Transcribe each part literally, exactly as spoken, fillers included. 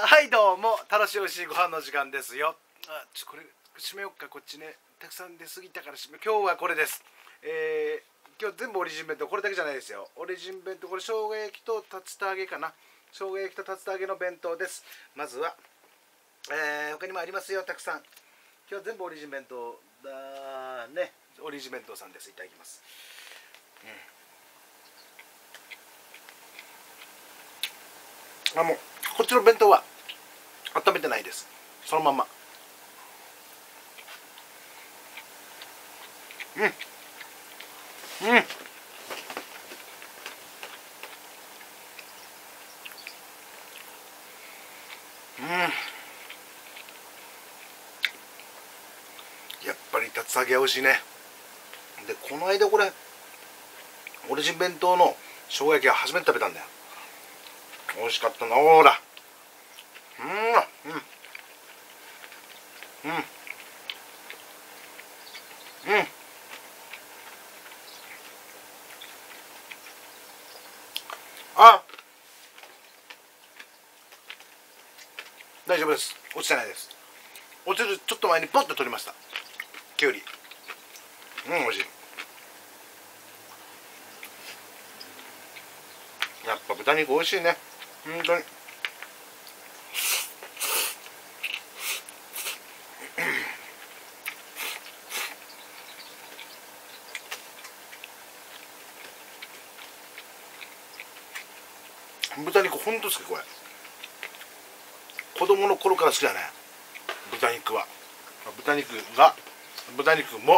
はいどうも、楽しいおいしいご飯の時間ですよ。あ、ちょこれ閉めよっか。こっちね、たくさん出過ぎたから閉め。今日はこれです。えー、今日全部オリジン弁当、これだけじゃないですよ。オリジン弁当、これ生姜焼きと竜田揚げかな。生姜焼きと竜田揚げの弁当です。まずは、えー、他にもありますよ、たくさん。今日は全部オリジン弁当だね。オリジン弁当さんです。いただきます。うん、あ、もうこっちの弁当は温めてないです。そのまま。うんうん、うん、やっぱり竜田揚げ美味しいね。でこの間これオリジン弁当の生姜焼きは初めて食べたんだよ。美味しかったな。ほら、うんうんうんうん、あ、大丈夫です。落ちてないです。落ちるちょっと前にポッと取りました。きゅうり、うん、美味しい。やっぱ豚肉美味しいね、本当に。豚肉ほんと好き。これ子供の頃から好きだね、豚肉は。豚肉が豚肉も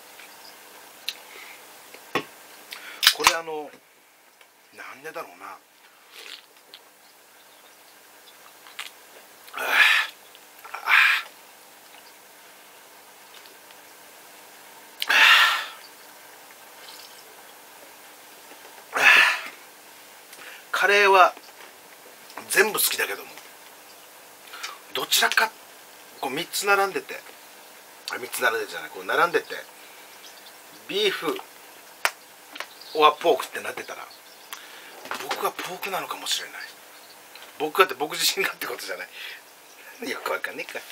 これあのなんでだろうな、カレーは全部好きだけども、どちらかこうみっつ並んでて、あ、みっつ並んでてじゃない、こう並んでてビーフオアポークってなってたら、僕はポークなのかもしれない。僕はって僕自身がってことじゃない。よくわかんねえか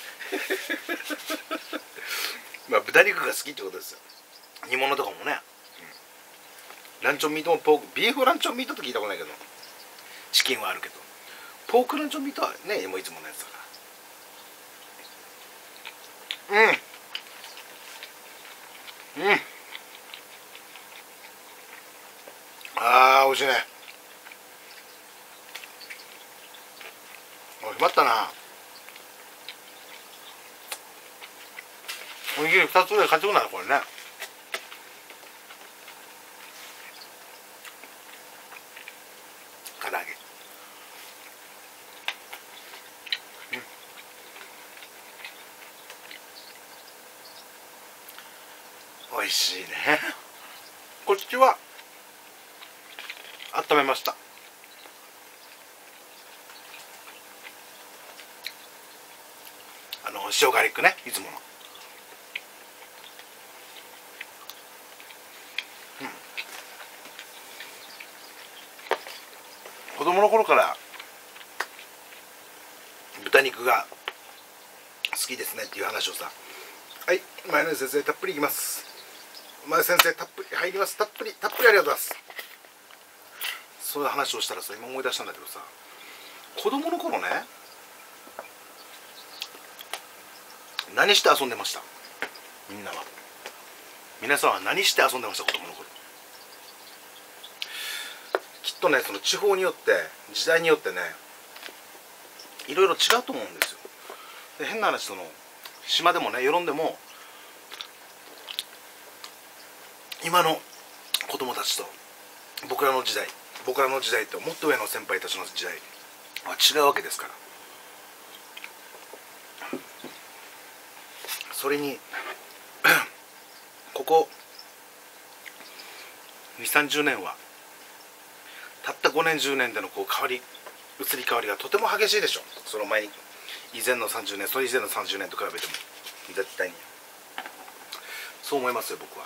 まあ豚肉が好きってことですよ。煮物とかもね、うん、ランチョンミートもポーク、ビーフランチョンミートって聞いたことないけど、チキンはあるけど、ポークランチョンミートはね、もういつものやつだから。うんうん、あー美味しいね。おいしまったな。おにぎりふたつぐらい買ってくな、これね。唐揚げ、うん、美味しいね。こっちは温めました。あの塩ガーリックね、いつもの。うん、子供の頃から豚肉が好きですねっていう話をさ、はい、前の先生たっぷりいきます。前先生たっぷり入ります。たっぷりたっぷりありがとうございます。そういう話をしたらさ、今思い出したんだけどさ、子供の頃ね、何して遊んでました？みんなは。皆さんは何して遊んでました？子供の頃。きっとね、その地方によって時代によってね、いろいろ違うと思うんですよ。で変な話、その島でもね、与論でも今の子供たちと僕らの時代僕らの時代ともっと上の先輩たちの時代は違うわけですから。それにここにじゅう、さんじゅうねんはたったごねんじゅうねんでのこう変わり移り変わりがとても激しいでしょ。その前に以前のさんじゅうねん、それ以前のさんじゅうねんと比べても絶対にそう思いますよ、僕は。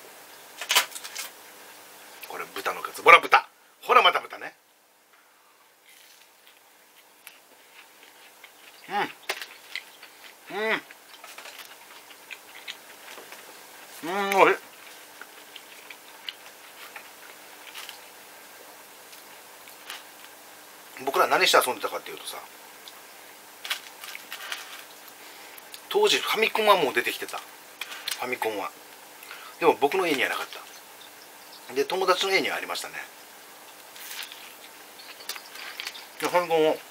これ豚のカツ、ほら豚、ほらまた豚ね。 うんうんうん、おいしい。僕ら何して遊んでたかっていうとさ、当時ファミコンはもう出てきてた。ファミコンはでも僕の家にはなかった。で友達の家にはありましたね。でファミコンを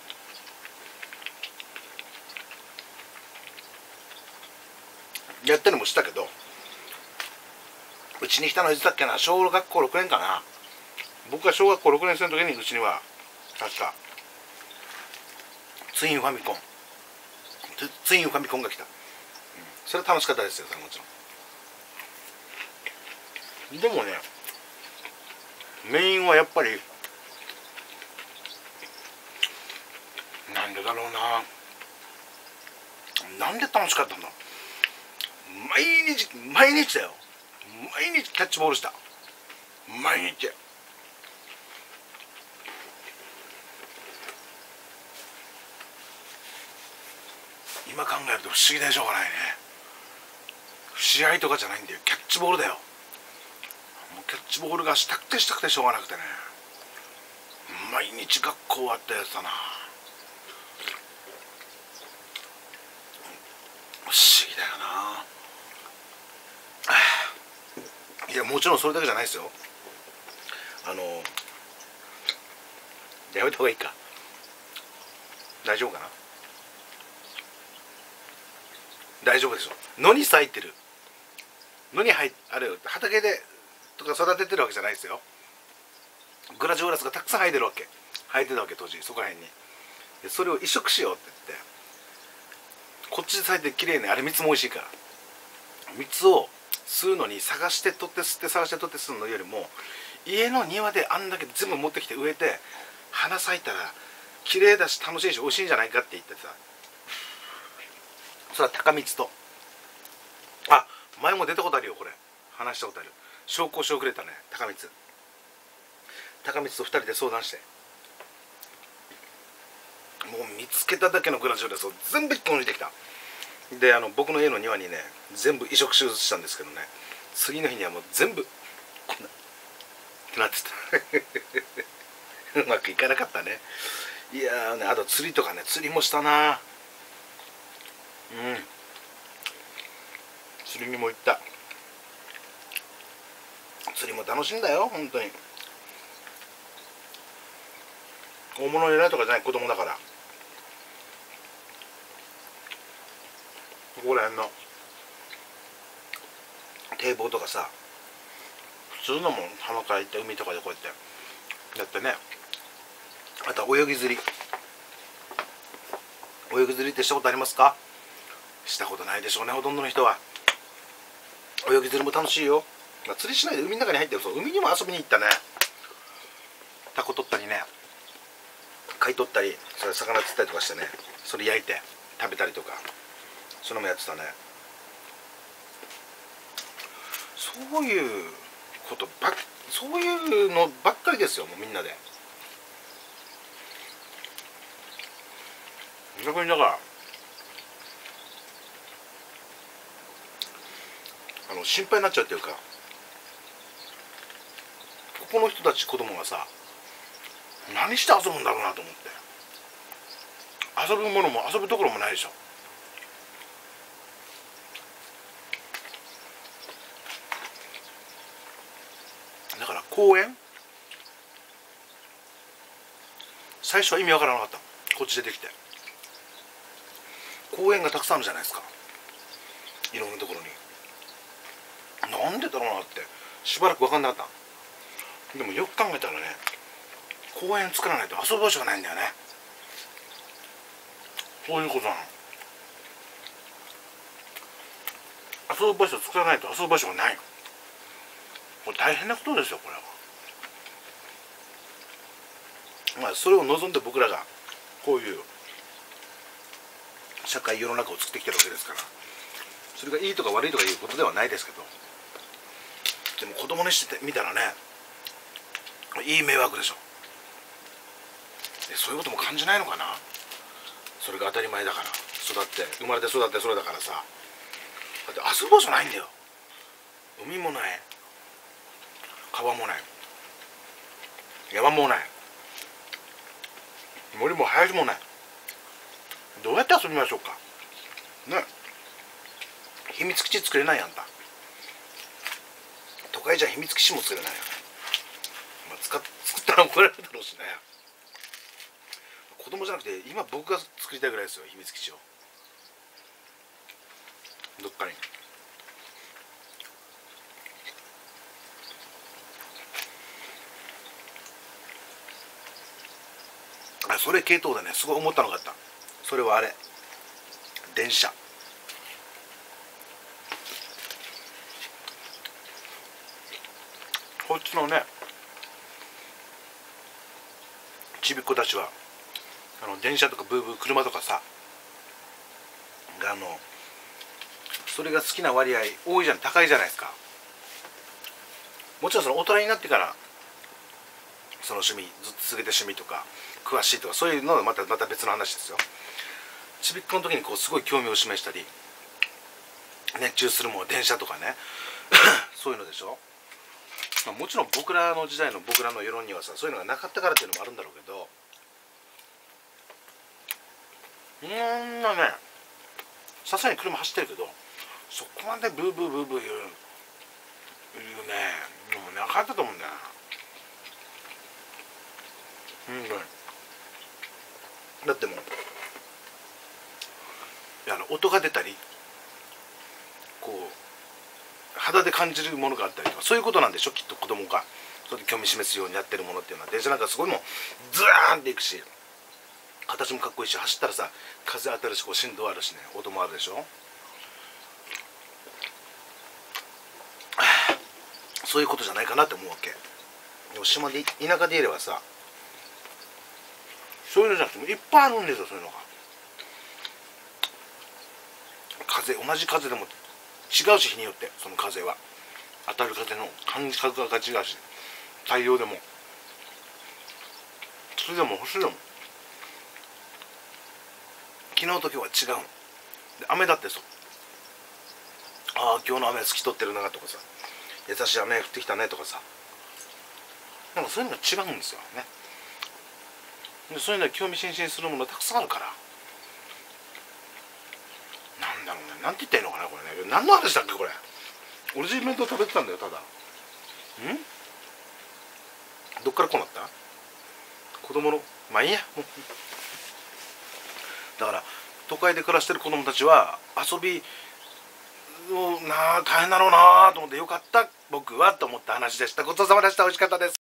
やったりもしたけど、うちに来たのいつだっけな、小学校ろくねんかな。僕が小学校ろくねん生の時にうちには確かツインファミコンツインファミコンが来た、うん、それは楽しかったですよ、それもちろん。でもね、メインはやっぱりなんでだろうな、なんで楽しかったんだ。毎日毎日だよ、毎日キャッチボールした、毎日。今考えると不思議でしょうがないね。試合とかじゃないんだよ、キャッチボールだよ。もうキャッチボールがしたくてしたくてしょうがなくてね、毎日学校終わったやつだな。不思議だよな。いやもちろんそれだけじゃないですよ。あのやめた方がいいか、大丈夫かな、大丈夫でしょ。野に咲いてる、野に入あれ畑でとか育ててるわけじゃないですよ。グラジオラスがたくさん生えてるわけ、生えてたわけ当時そこら辺に。でそれを移植しようって言って、こっちで咲いて綺麗ね、あれ蜜も美味しいから、蜜を吸うのに探して取って吸って探して取って吸うのよりも、家の庭であんだけ全部持ってきて植えて花咲いたら綺麗だし楽しいし美味しいんじゃないかって言ってさ、それは高蜜と、あ前も出たことあるよ、これ話したことある、紹興酒をくれたね、高蜜高蜜とふたりで相談して、もう見つけただけのグラジオレスを全部引っこ抜いてきた。であの僕の家の庭にね全部移植手術したんですけどね、次の日にはもう全部こんなってなってたうまくいかなかったね。いやーね、あと釣りとかね、釣りもしたな。うん釣りにも行った。釣りも楽しいんだよ本当に。大物入れないとかじゃない、子供だから。ここら辺の堤防とかさ、普通のもん浜から行って海とかでこうやってやってね。あとは泳ぎ釣り、泳ぎ釣りってしたことありますか？したことないでしょうね、ほとんどの人は。泳ぎ釣りも楽しいよ。まあ、釣りしないで海の中に入ってる。そう、海にも遊びに行ったね。タコ取ったりね、貝取ったり、それ魚釣ったりとかしてね、それ焼いて食べたりとか、それもやってたね。そういうことばっそういうのばっかりですよ、もうみんなで。逆にだからあの心配になっちゃうっていうか、ここの人たち子供がさ何して遊ぶんだろうなと思って、遊ぶものも遊ぶところもないでしょ。だから公園、最初は意味わからなかった。こっち出てきて公園がたくさんあるじゃないですか、いろんなところに。なんでだろうなってしばらく分かんなかった。でもよく考えたらね、公園作らないと遊ぶ場所がないんだよね。そういうことなの。遊ぶ場所作らないと遊ぶ場所がない。これ大変なことですよ、これは。まあそれを望んで僕らがこういう社会世の中を作ってきてるわけですから、それがいいとか悪いとかいうことではないですけど、でも子供にしてみたらね、いい迷惑でしょ。そういうことも感じないのかな。 それが当たり前だから、育って生まれて育ってそれだからさ。だって遊ぶ場所ないんだよ。海もない、川もない、山もない、森も林もない。どうやって遊びましょうかね。秘密基地作れないやんた。都会じゃ秘密基地も作れないよ。まあ、使っ作ったら怒られるだろうしね。子供じゃなくて今僕が作りたいぐらいですよ、秘密基地を。どっかに。あ、それ系統でね、すごい思ったのがあった。それはあれ、電車。こっちのねちびっ子たちはあの電車とかブーブー車とかさが、あのそれが好きな割合多いじゃん、高いじゃないですか。もちろんその大人になってからその趣味ずっと続けて趣味とか詳しいとかそういうのはまたまた別の話ですよ。ちびっこの時にこうすごい興味を示したり熱中するもの、電車とかねそういうのでしょ。まあ、もちろん僕らの時代の僕らの世論にはさそういうのがなかったからっていうのもあるんだろうけど、そんなねさすがに車走ってるけどそこまでブーブーブーブー言う言うねもうなかったと思うんだよな。うんだってもういやあの音が出たりこう肌で感じるものがあったりとかそういうことなんでしょ、きっと子供がそれで興味示すようにやってるものっていうのは。電車なんかすごいもうズーンっていくし形もかっこいいし、走ったらさ風当たるしこう振動あるしね、音もあるでしょ。そういうことじゃないかなって思うわけ。でも島で田舎でいればさそういうのじゃなくてもいっぱいあるんですよ、そういうのが。風、同じ風でも違うし、日によってその風は当たる風の感じ方が違うし、太陽でもそれでも星でも昨日と今日は違うで。雨だってそう、ああ今日の雨透き通ってるなとかさ、優しい雨降ってきたねとかさ、なんかそういうのが違うんですよね。でそういうのは興味津々するものたくさんあるから、なんだろうね、なんて言ったらいいのかなこれね。何の話だっけこれ。俺自分と食べてたんだよただ。んどっからこうなった、子供のまあいいやもう。だから都会で暮らしてる子供たちは遊びをなあ大変だろうなと思って、よかった僕はと思った話でした。ごちそうさまでした。美味しかったです。